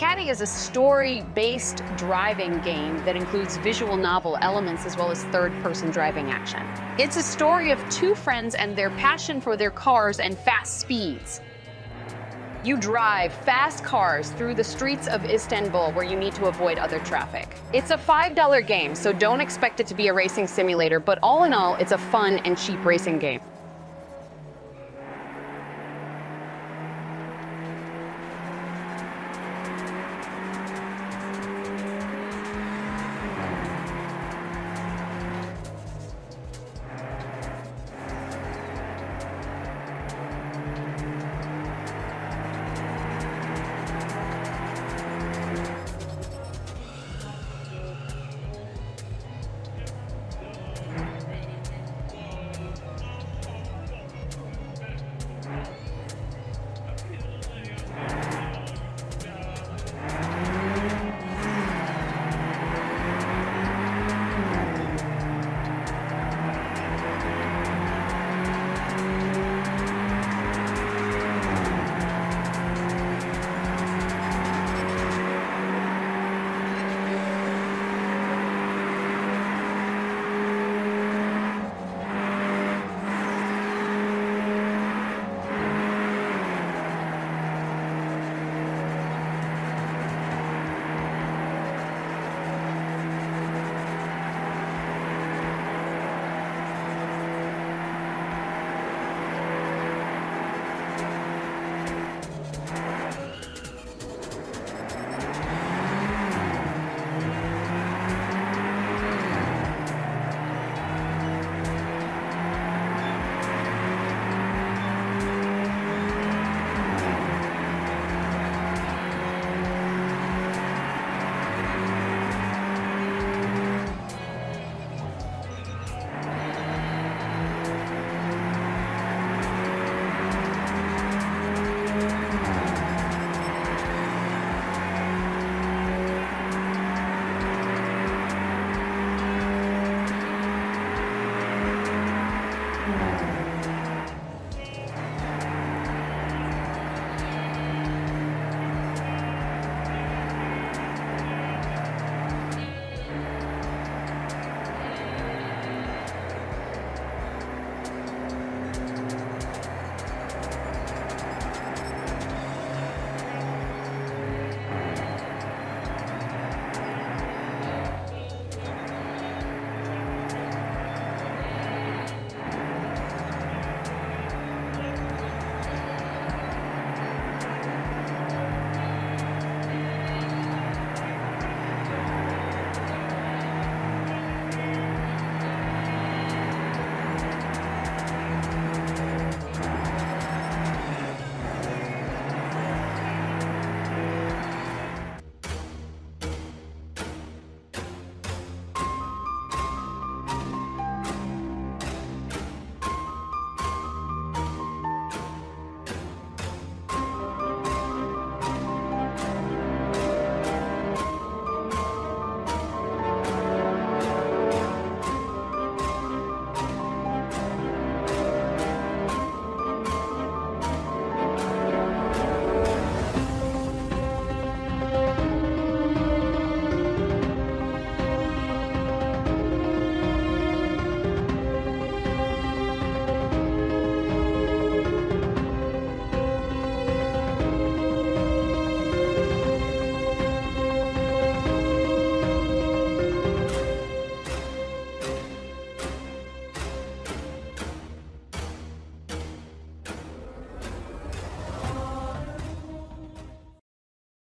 Caddy is a story-based driving game that includes visual novel elements as well as third-person driving action. It's a story of two friends and their passion for their cars and fast speeds. You drive fast cars through the streets of Istanbul where you need to avoid other traffic. It's a $5 game, so don't expect it to be a racing simulator, but all in all, it's a fun and cheap racing game.